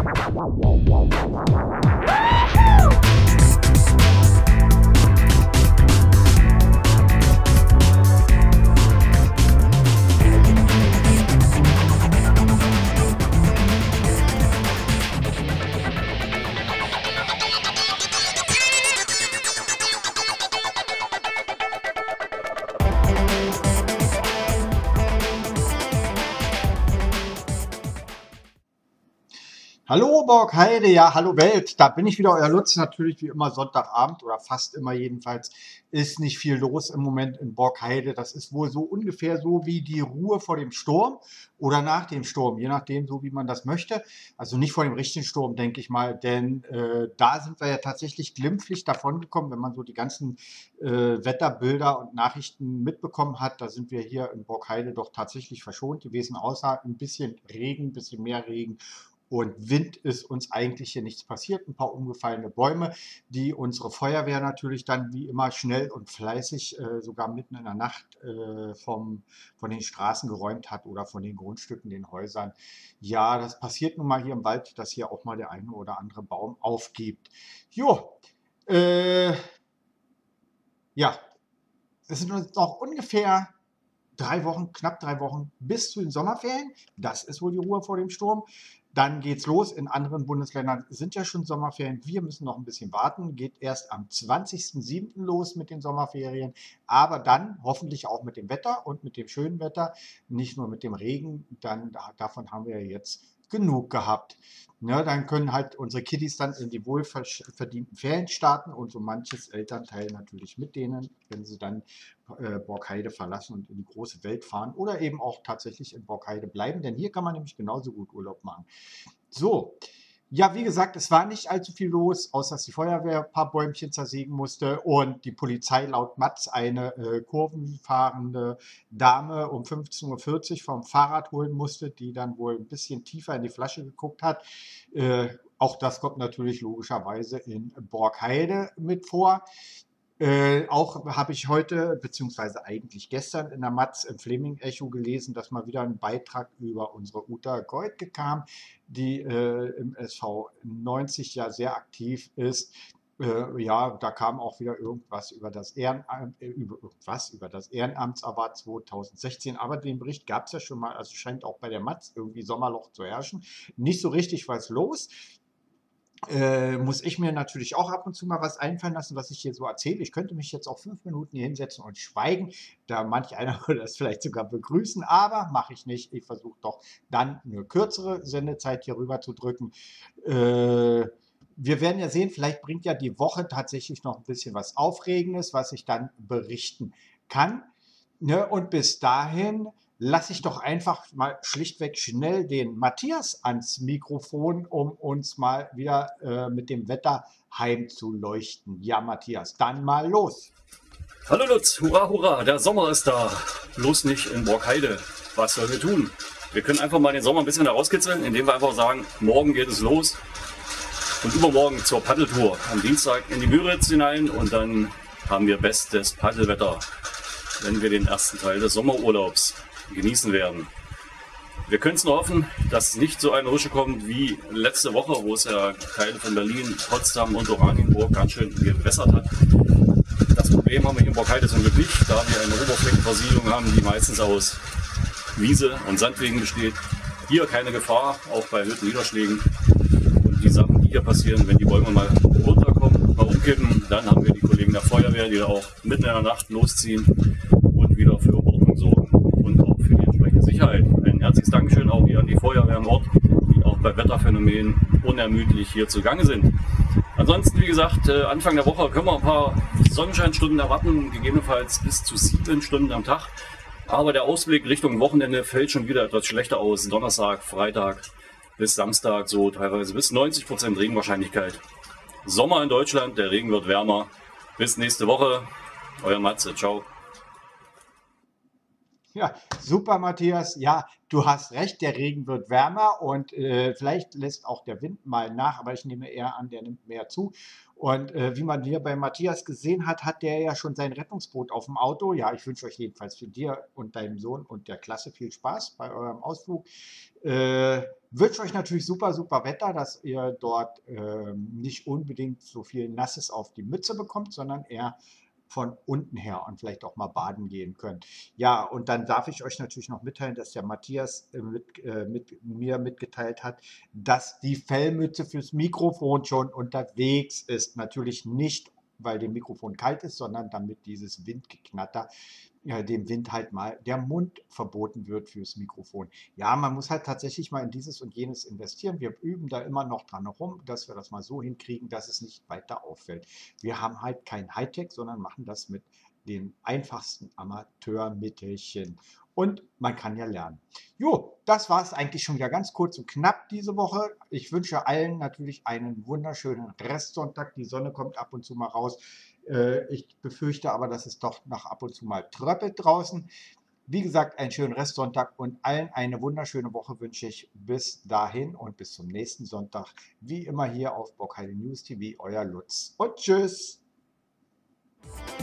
Hallo Borgheide, ja, hallo Welt, da bin ich wieder, euer Lutz, natürlich wie immer Sonntagabend oder fast immer jedenfalls, ist nicht viel los im Moment in Borgheide. Das ist wohl so ungefähr so wie die Ruhe vor dem Sturm oder nach dem Sturm, je nachdem, so wie man das möchte. Also nicht vor dem richtigen Sturm, denke ich mal, denn da sind wir ja tatsächlich glimpflich davongekommen, wenn man so die ganzen Wetterbilder und Nachrichten mitbekommen hat. Da sind wir hier in Borgheide doch tatsächlich verschont gewesen, außer ein bisschen Regen, ein bisschen mehr Regen. Und Wind ist uns eigentlich hier nichts passiert. Ein paar umgefallene Bäume, die unsere Feuerwehr natürlich dann wie immer schnell und fleißig sogar mitten in der Nacht von den Straßen geräumt hat oder von den Grundstücken, den Häusern. Ja, das passiert nun mal hier im Wald, dass hier auch mal der eine oder andere Baum aufgibt. Jo, ja, es sind uns noch ungefähr 3 Wochen, knapp 3 Wochen bis zu den Sommerferien. Das ist wohl die Ruhe vor dem Sturm. Dann geht's los. In anderen Bundesländern sind ja schon Sommerferien. Wir müssen noch ein bisschen warten. Geht erst am 20.07. los mit den Sommerferien. Aber dann hoffentlich auch mit dem Wetter und mit dem schönen Wetter. Nicht nur mit dem Regen. Davon haben wir ja jetzt genug gehabt. Ja, dann können halt unsere Kiddies dann in die wohlverdienten Ferien starten und so manches Elternteil natürlich mit denen, wenn sie dann Borgheide verlassen und in die große Welt fahren oder eben auch tatsächlich in Borgheide bleiben, denn hier kann man nämlich genauso gut Urlaub machen. So, ja, wie gesagt, es war nicht allzu viel los, außer dass die Feuerwehr ein paar Bäumchen zersägen musste und die Polizei laut Matz eine kurvenfahrende Dame um 15:40 Uhr vom Fahrrad holen musste, die dann wohl ein bisschen tiefer in die Flasche geguckt hat. Auch das kommt natürlich logischerweise in Borgheide mit vor. Auch habe ich heute, beziehungsweise eigentlich gestern in der Matz im Fleming-Echo gelesen, dass mal wieder ein Beitrag über unsere Uta Goldke kam, die im SV 90 ja sehr aktiv ist. Ja, da kam auch wieder irgendwas über das Ehrenamtsaward 2016, aber den Bericht gab es ja schon mal, also scheint auch bei der Matz irgendwie Sommerloch zu herrschen. Nicht so richtig was los. Muss ich mir natürlich auch ab und zu mal was einfallen lassen, was ich hier so erzähle. Ich könnte mich jetzt auch 5 Minuten hier hinsetzen und schweigen. Da manch einer würde das vielleicht sogar begrüßen, aber mache ich nicht. Ich versuche doch dann eine kürzere Sendezeit hier rüber zu drücken. Wir werden ja sehen, vielleicht bringt ja die Woche tatsächlich noch ein bisschen was Aufregendes, was ich dann berichten kann. Ne? Und bis dahin lasse ich doch einfach mal schlichtweg schnell den Matthias ans Mikrofon, um uns mal wieder mit dem Wetter heimzuleuchten. Ja, Matthias, dann mal los. Hallo Lutz, hurra, hurra, der Sommer ist da. Bloß nicht in Borgheide. Was sollen wir tun? Wir können einfach mal den Sommer ein bisschen herauskitzeln, indem wir einfach sagen, morgen geht es los und übermorgen zur Paddeltour. Am Dienstag in die Müritz hinein und dann haben wir bestes Paddelwetter, wenn wir den ersten Teil des Sommerurlaubs genießen werden. Wir können es nur hoffen, dass es nicht so eine Rusche kommt wie letzte Woche, wo es ja Teile von Berlin, Potsdam und Oranienburg ganz schön gewässert hat. Das Problem haben wir hier in Borgheide zum Glück nicht, da wir eine Oberflächenversiegelung haben, die meistens aus Wiese und Sandwegen besteht. Hier keine Gefahr, auch bei erhöhten Niederschlägen. Und die Sachen, die hier passieren, wenn die Bäume mal runterkommen, mal umkippen, dann haben wir die Kollegen der Feuerwehr, die da auch mitten in der Nacht losziehen und wieder für Ordnung sorgen. Sicherheit. Ein herzliches Dankeschön auch hier an die Feuerwehr im Ort, die auch bei Wetterphänomenen unermüdlich hier zugange sind. Ansonsten, wie gesagt, Anfang der Woche können wir ein paar Sonnenscheinstunden erwarten, gegebenenfalls bis zu 7 Stunden am Tag. Aber der Ausblick Richtung Wochenende fällt schon wieder etwas schlechter aus. Donnerstag, Freitag bis Samstag so teilweise bis 90% Regenwahrscheinlichkeit. Sommer in Deutschland, der Regen wird wärmer. Bis nächste Woche. Euer Matze, ciao. Ja, super, Matthias. Ja, du hast recht, der Regen wird wärmer und vielleicht lässt auch der Wind mal nach, aber ich nehme eher an, der nimmt mehr zu. Und wie man hier bei Matthias gesehen hat, hat der ja schon sein Rettungsboot auf dem Auto. Ja, ich wünsche euch jedenfalls für dir und deinem Sohn und der Klasse viel Spaß bei eurem Ausflug. Wünsche euch natürlich super, super Wetter, dass ihr dort nicht unbedingt so viel Nasses auf die Mütze bekommt, sondern eher von unten her und vielleicht auch mal baden gehen könnt. Ja, und dann darf ich euch natürlich noch mitteilen, dass der Matthias mit mir mitgeteilt hat, dass die Fellmütze fürs Mikrofon schon unterwegs ist. Natürlich nicht, weil dem Mikrofon kalt ist, sondern damit dieses Windgeknatter dem Wind halt mal der Mund verboten wird fürs Mikrofon. Ja, man muss halt tatsächlich mal in dieses und jenes investieren. Wir üben da immer noch dran herum, dass wir das mal so hinkriegen, dass es nicht weiter auffällt. Wir haben halt kein Hightech, sondern machen das mit den einfachsten Amateurmittelchen. Und man kann ja lernen. Jo, das war es eigentlich schon wieder ganz kurz und knapp diese Woche. Ich wünsche allen natürlich einen wunderschönen Restsonntag. Die Sonne kommt ab und zu mal raus. Ich befürchte aber, dass es doch nach ab und zu mal tröppelt draußen. Wie gesagt, einen schönen Restsonntag und allen eine wunderschöne Woche wünsche ich bis dahin und bis zum nächsten Sonntag. Wie immer hier auf Bockheide News TV, euer Lutz. Und tschüss!